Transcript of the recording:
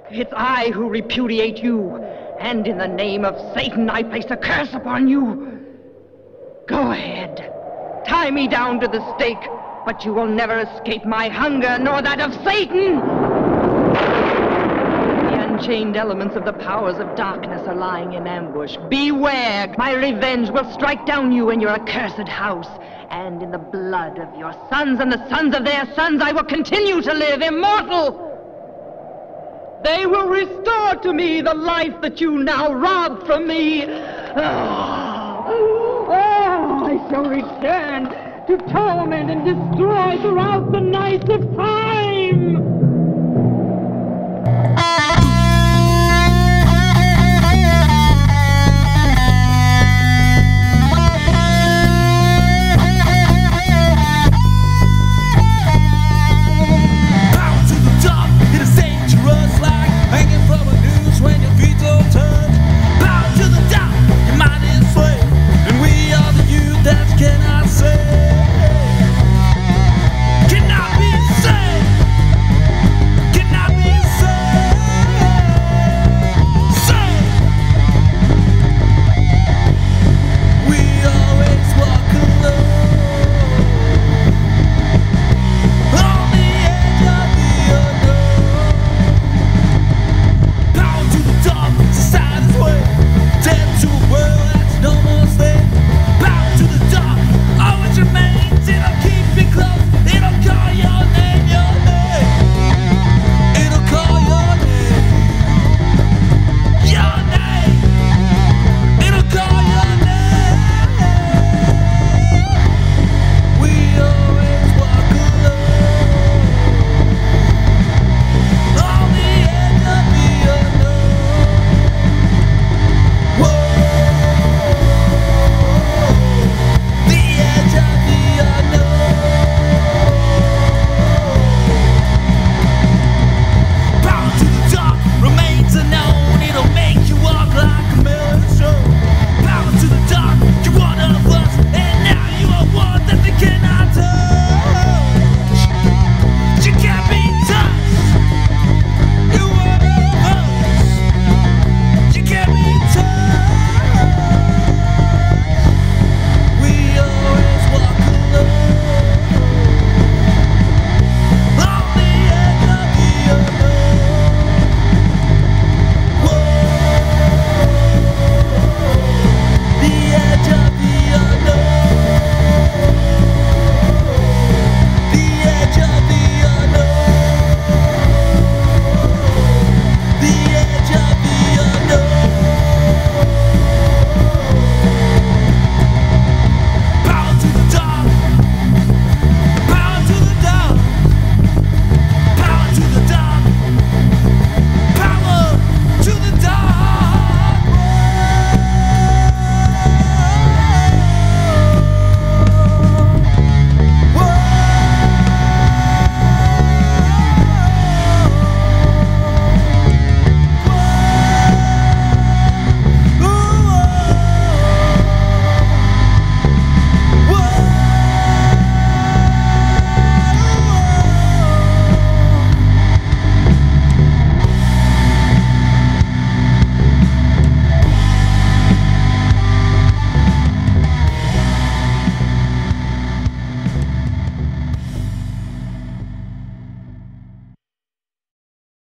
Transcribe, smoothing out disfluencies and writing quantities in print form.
It's I who repudiate you, and in the name of Satan I place a curse upon you. Go ahead. Tie me down to the stake, but you will never escape my hunger, nor that of Satan! The unchained elements of the powers of darkness are lying in ambush. Beware! My revenge will strike down you and your accursed house, and in the blood of your sons and the sons of their sons I will continue to live, immortal! They will restore to me the life that you now rob from me! I shall return to torment and destroy throughout the nights of time!